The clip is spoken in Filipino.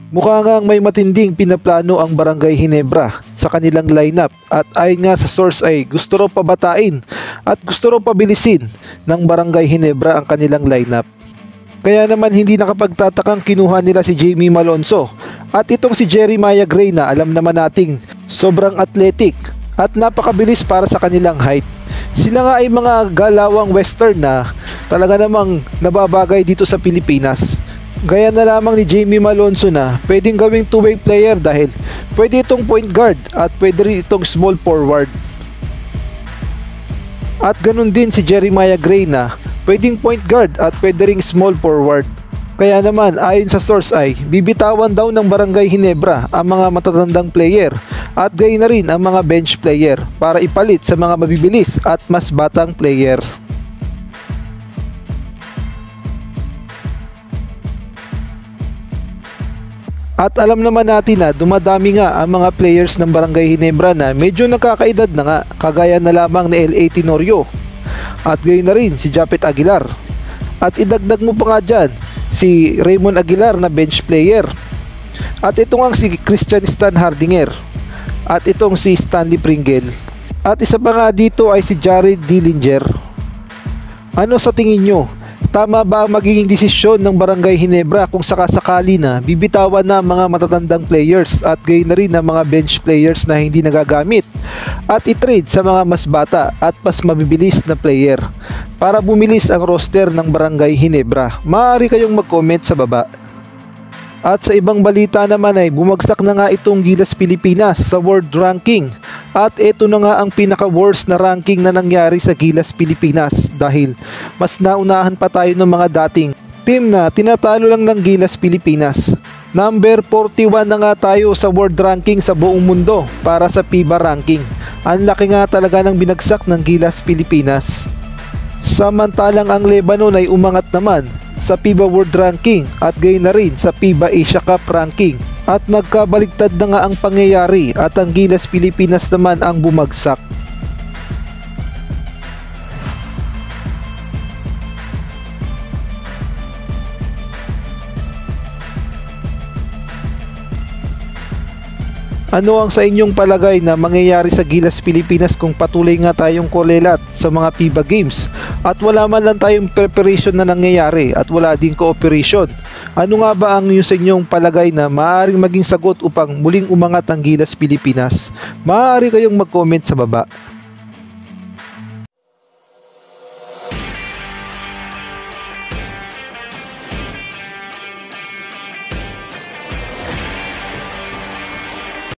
Mukha ngang may matinding pinaplano ang Barangay Ginebra sa kanilang lineup at ayon nga sa source ay gusto raw pabatain at gusto raw pabilisin ng Barangay Ginebra ang kanilang lineup. Kaya naman hindi nakapagtatakang kinuha nila si Jamie Malonzo at itong si Jeremiah Gray na alam naman nating sobrang athletic at napakabilis para sa kanilang height. Sila nga ay mga galawang western na talaga namang nababagay dito sa Pilipinas. Gaya na lamang ni Jamie Malonzo na pwedeng gawing two-way player dahil pwede itong point guard at pwede rin itong small forward. At ganun din si Jeremiah Gray na pwedeng point guard at pwede ring small forward. Kaya naman ayon sa source ay bibitawan daw ng Barangay Ginebra ang mga matatandang player at gayon na rin ang mga bench player para ipalit sa mga mabibilis at mas batang player. At alam naman natin na dumadami nga ang mga players ng Barangay Ginebra na medyo nakakaedad na nga, kagaya na lamang ni L.A. Tenorio at gayon na rin si Japet Aguilar. At idagdag mo pa nga dyan si Raymond Aguilar na bench player. At ito nga si Christian Stan Hardinger at itong si Stanley Pringle. At isa pa nga dito ay si Jared Dillinger. Ano sa tingin nyo? Tama ba ang magiging desisyon ng Barangay Ginebra kung sakasakali na bibitawan na mga matatandang players at gayon na rin ang mga bench players na hindi nagagamit at i-trade sa mga mas bata at mas mabibilis na player para bumilis ang roster ng Barangay Ginebra? Maaari kayong mag-comment sa baba. At sa ibang balita naman ay bumagsak na nga itong Gilas Pilipinas sa world ranking at ito na nga ang pinaka-worst na ranking na nangyari sa Gilas Pilipinas dahil mas naunahan pa tayo ng mga dating team na tinatalo lang ng Gilas Pilipinas. Number 41 na nga tayo sa world ranking sa buong mundo para sa Fiba ranking. Ang laki nga talaga ng binagsak ng Gilas Pilipinas. Samantalang ang Lebanon ay umangat naman sa Fiba World Ranking at gayon na rin sa Fiba Asia Cup Ranking at nagkabaligtad na nga ang pangyayari at ang Gilas Pilipinas naman ang bumagsak. Ano ang sa inyong palagay na mangyayari sa Gilas Pilipinas kung patuloy nga tayong kulelat sa mga FIBA Games at wala man lang tayong preparation na nangyayari at wala ding cooperation? Ano nga ba ang sa inyong palagay na maaaring maging sagot upang muling umangat ang Gilas Pilipinas? Maaari kayong mag-comment sa baba.